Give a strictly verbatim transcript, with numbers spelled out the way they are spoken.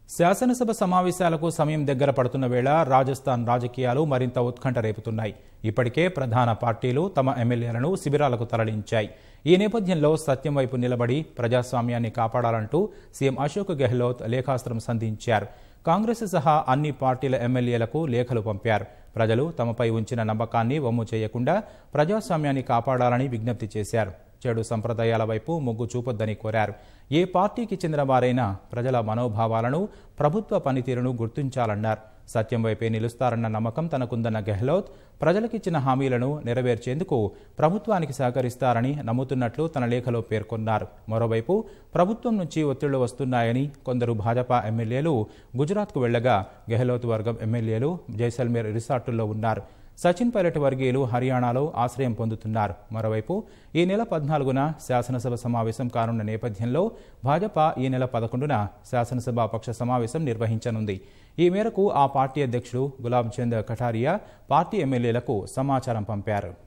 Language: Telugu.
శాసనసభ సమావేశాలకు సమయం దగ్గర పడుతున్న వేళ రాజస్థాన్ రాజకీయాలు మరింత ఉత్కంఠ రేపుతున్నాయి. ఇప్పటికే ప్రధాన పార్టీలు తమ ఎమ్మెల్యేలను శిబిరాలకు తరలించాయి. ఈ నేపథ్యంలో సత్యం వైపు నిలబడి ప్రజాస్వామ్యాన్ని కాపాడాలంటూ సీఎం అశోక్ గెహ్లోట్ లేఖాస్త్రం సంధించారు. కాంగ్రెస్ సహా అన్ని పార్టీల ఎమ్మెల్యేలకు లేఖలు పంపారు. ప్రజలు తమపై ఉంచిన నమ్మకాన్ని వమ్ము చేయకుండా ప్రజాస్వామ్యాన్ని కాపాడాలని విజ్ఞప్తి చేశారు. చెడు సంప్రదాయాల వైపు మొగ్గు చూపొద్దని కోరారు. ఏ పార్టీకి చెందిన వారైనా ప్రజల మనోభావాలను, ప్రభుత్వ పనితీరును గుర్తించాలన్నారు. సత్యం వైపే నిలుస్తారన్న నమ్మకం తనకుందన్న గెహ్లోట్ ప్రజలకిచ్చిన హామీలను నెరవేర్చేందుకు ప్రభుత్వానికి సహకరిస్తారని నమ్ముతున్నట్లు తన లేఖలో పేర్కొన్నారు. మరోవైపు ప్రభుత్వం నుంచి ఒత్తిళ్లు వస్తున్నాయని కొందరు భాజపా ఎమ్మెల్యేలు గుజరాత్కు వెళ్లగా గెహ్లోట్ వర్గం ఎమ్మెల్యేలు జైసల్మేర్ రిసార్టుల్లో ఉన్నారు. సచిన్ పైలట్ వర్గీయులు హర్యానాలో ఆశ్రయం పొందుతున్నారు. మరోవైపు ఈ నెల పద్నాలుగున శాసనసభ సమావేశం కానున్న నేపథ్యంలో భాజపా ఈ నెల పదకొండున శాసనసభ పక్ష సమావేశం నిర్వహించనుంది. ఈ మేరకు ఆ పార్టీ అధ్యక్షుడు గులాబ్ చంద్ కఠారియా పార్టీ ఎమ్మెల్యేలకు సమాచారం పంపారు.